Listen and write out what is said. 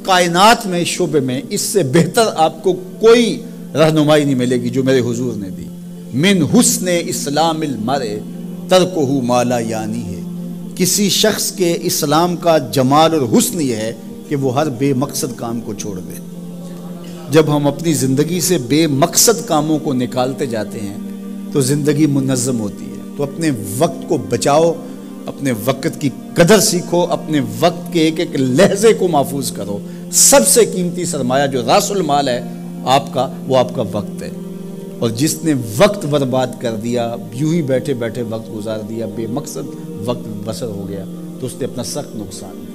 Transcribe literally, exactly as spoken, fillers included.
कायनात में शोबे में इससे बेहतर आपको कोई रहनुमाई नहीं मिलेगी जो मेरे हुजूर ने दी। मिन हुस्ने इस्लामिल मरे तरकुहु माला यानी है, किसी शख्स के इस्लाम का जमाल और हुस्न ये है कि वो हर बेमकसद काम को छोड़ दे। जब हम अपनी ज़िंदगी से बेमकसद कामों को निकालते जाते हैं तो ज़िंदगी मुनज़्ज़म होती है। तो अपने वक्त को बचाओ, अपने वक्त की कदर सीखो, अपने वक्त के एक एक लहजे को महफूज करो। सबसे कीमती सरमाया जो रासुल माल है आपका, वो आपका वक्त है। और जिसने वक्त बर्बाद कर दिया, यूं ही बैठे बैठे वक्त गुजार दिया, बेमकसद वक्त बसर हो गया, तो उसने अपना सख्त नुकसान